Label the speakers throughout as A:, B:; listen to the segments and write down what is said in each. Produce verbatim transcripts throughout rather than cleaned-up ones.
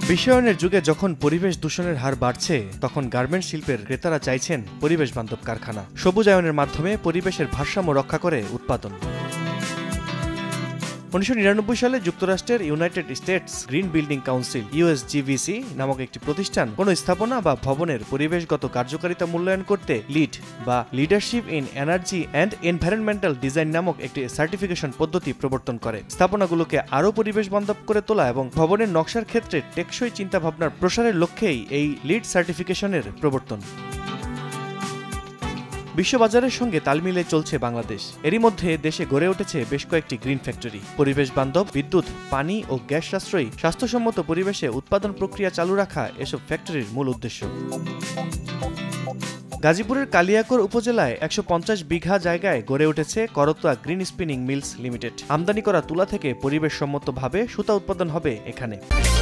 A: বিশ্বায়নের যুগে যখন পরিবেশ দূষণের হার বাড়ছে, তখন গার্মেন্টস শিল্পের ক্রেতারা চাইছেন পরিবেশ বান্ধব কারখানা। সবুজায়নের মাধ্যমে পরিবেশের ভারসাম্য রক্ষা করে উৎপাদন। উনিশশো নিরানব্বই সালে যুক্তরাষ্ট্রের United States Green Building Council ইউএসজিভিসি নামক একটি প্রতিষ্ঠান কোনো স্থাপনা বা ভবনের পরিবেশগত কার্যকারিতা মূল্যায়ন করতে লিড বা Leadership in Energy and Environmental Design নামক একটি সার্টিফিকেশন পদ্ধতি প্রবর্তন করে। স্থাপনাগুলোকে আরও পরিবেশ বান্ধব করে তোলা এবং ভবনের নকশার ক্ষেত্রে টেকসই চিন্তাভাবনার প্রসারের লক্ষ্যেই এই লিড সার্টিফিকেশনের প্রবর্তন। বিশ্ববাজারের সঙ্গে তাল মিলিয়ে চলছে বাংলাদেশ। এরই মধ্যে দেশে গড়ে উঠেছে বেশ কয়েকটি গ্রিন ফ্যাক্টরি। পরিবেশ বান্ধব বিদ্যুৎ, পানি ও গ্যাস সাশ্রয়ী স্বাস্থ্যসম্মত পরিবেশে উৎপাদন প্রক্রিয়া চালু রাখা এসব ফ্যাক্টরির মূল উদ্দেশ্য। গাজীপুরের কালিয়াকৈর উপজেলায় একশো পঞ্চাশ বিঘা জায়গায় গড়ে উঠেছে Karatoya Green Spinning Mills Limited. আমদানি করা তুলা থেকে পরিবেশসম্মতভাবে সুতা উৎপাদন হবে এখানে।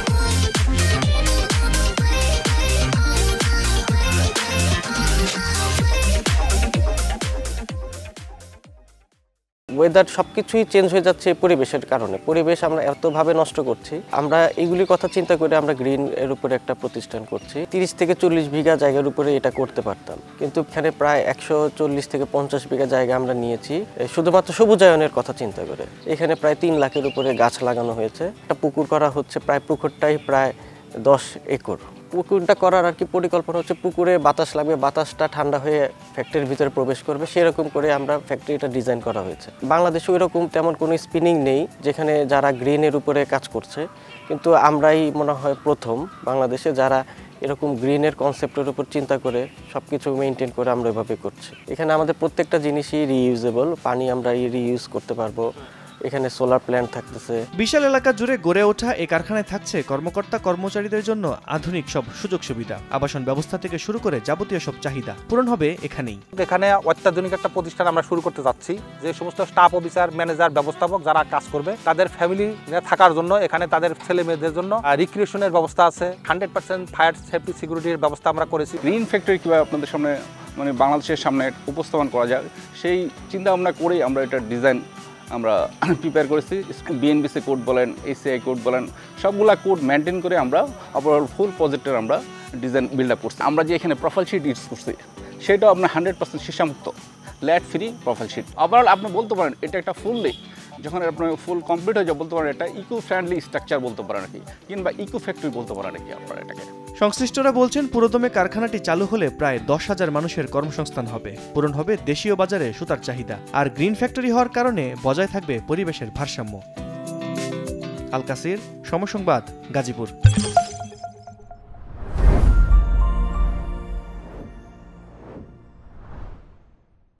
B: ওয়েদার সবকিছুই চেঞ্জ হয়ে যাচ্ছে পরিবেশের কারণে। পরিবেশ আমরা এতভাবে নষ্ট করছি, আমরা এগুলির কথা চিন্তা করে আমরা গ্রিন এর উপরে একটা প্রতিষ্ঠান করছি। তিরিশ থেকে চল্লিশ বিঘা জায়গার উপরে এটা করতে পারতাম, কিন্তু এখানে প্রায় একশো চল্লিশ থেকে পঞ্চাশ বিঘা জায়গা আমরা নিয়েছি শুধুমাত্র সবুজায়নের কথা চিন্তা করে। এখানে প্রায় তিন লাখের উপরে গাছ লাগানো হয়েছে। একটা পুকুর করা হচ্ছে, প্রায় পুকুরটাই প্রায় দশ একর। পুকুরটা করার আর কি পরিকল্পনা হচ্ছে, পুকুরে বাতাস লাগবে, বাতাসটা ঠান্ডা হয়ে ফ্যাক্টরির ভিতরে প্রবেশ করবে, সেরকম করে আমরা ফ্যাক্টরিটা ডিজাইন করা হয়েছে। বাংলাদেশে ওইরকম তেমন কোনো স্পিনিং নেই যেখানে যারা গ্রিনের উপরে কাজ করছে, কিন্তু আমরাই মনে হয় প্রথম বাংলাদেশে যারা এরকম গ্রিনের কনসেপ্টের উপর চিন্তা করে সব কিছু মেনটেন করে আমরা এভাবে করছি। এখানে আমাদের প্রত্যেকটা জিনিসই রিইউজেবল, পানি আমরা রিইউজ করতে পারবো। এখানে সোলার প্ল্যান্ট থাকতেছে।
A: বিশাল এলাকা জুড়ে গড়ে ওঠা এই কারখানায় থাকছে কর্মকর্তা কর্মচারীদের জন্য আধুনিক সব সুযোগ সুবিধা। আবাসন ব্যবস্থা থেকে শুরু করে যাবতীয় সব চাহিদা পূরণ হবে এখানেই।
C: এখানে অত্যাধুনিক একটা প্রতিষ্ঠান আমরা শুরু করতে যাচ্ছি, যে সমস্ত স্টাফ অফিসার, ম্যানেজার, ব্যবস্থাপক যারা কাজ করবে তাদের ফ্যামিলি থাকার জন্য, এখানে তাদের ছেলে মেয়েদের জন্য রিক্রিয়েশনের ব্যবস্থা আছে। হান্ড্রেড পার্সেন্ট ফায়ার সেফটি সিকিউরিটির ব্যবস্থা আমরা করেছি।
D: গ্রিন ফ্যাক্টরি কীভাবে আপনাদের সামনে মানে বাংলাদেশের সামনে উপস্থাপন করা যায়, সেই চিন্তা ভাবনা করেই আমরা এটা ডিজাইন আমরা প্রিপেয়ার করেছি। বিএনবিসি কোড বলেন, এসিআই কোড বলেন, সবগুলা কোড মেনটেন করে আমরা ওভারঅল ফুল প্রজেক্টের আমরা ডিজাইন বিল্ড আপ করছি। আমরা যে এখানে প্রোফাইল শিট ইউজ করছি সেটাও আপনার হান্ড্রেড পার্সেন্ট সীসামুক্ত, lead free profile sheet. Overall আপনি বলতে পারেন এটা একটা ফুললি, যখন আপনার ফুল কমপ্লিট হয়ে যায় বলতে পারেন এটা ইকো ফ্রেন্ডলি স্ট্রাকচার বলতে পারেন নাকি, কিংবা ইকো ফ্যাক্টরি বলতে পারেন নাকি আপনারা এটাকে।
A: সংশ্লিষ্টরা বলছেন পুরোদমে কারখানাটি চালু হলে প্রায় দশ হাজার মানুষের কর্মসংস্থান হবে, পূরণ হবে দেশীয় বাজারে সুতার চাহিদা, আর গ্রিন ফ্যাক্টরি হওয়ার কারণে বজায় থাকবে পরিবেশের ভারসাম্য। আল কাসির, সময় সংবাদ, গাজীপুর।